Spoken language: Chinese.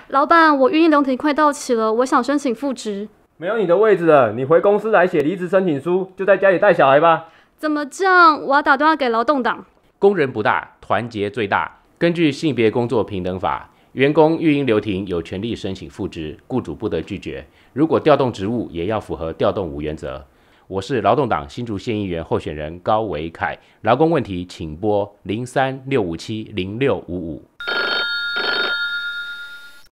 老板，我运营流程快到期了，我想申请复职。 没有你的位置了，你回公司来写离职申请书，就在家里带小孩吧。 怎么这样？我要打电话给劳动党。 工人不大，团结最大。根据性别工作平等法，员工育婴留停有权利申请复职，雇主不得拒绝。如果调动职务，也要符合调动无原则。我是劳动党新竹县议员候选人高维凯，劳工问题请拨03-657-0655。